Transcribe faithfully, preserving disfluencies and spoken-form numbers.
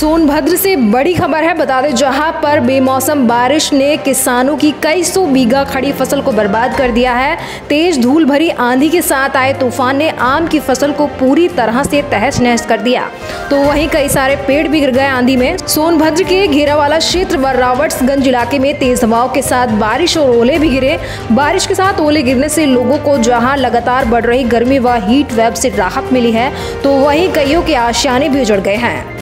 सोनभद्र से बड़ी खबर है। बता दें, जहां पर बेमौसम बारिश ने किसानों की कई सौ बीघा खड़ी फसल को बर्बाद कर दिया है। तेज धूल भरी आंधी के साथ आए तूफान ने आम की फसल को पूरी तरह से तहस नहस कर दिया, तो वहीं कई सारे पेड़ भी गिर गए आंधी में। सोनभद्र के घेरावाला क्षेत्र व रावट्सगंज इलाके में तेज हवाओं के साथ बारिश और ओले भी गिरे। बारिश के साथ ओले गिरने से लोगों को जहां लगातार बढ़ रही गर्मी व हीट वेव से राहत मिली है, तो वहीं कईयों के आशियाने भी उजड़ गए हैं।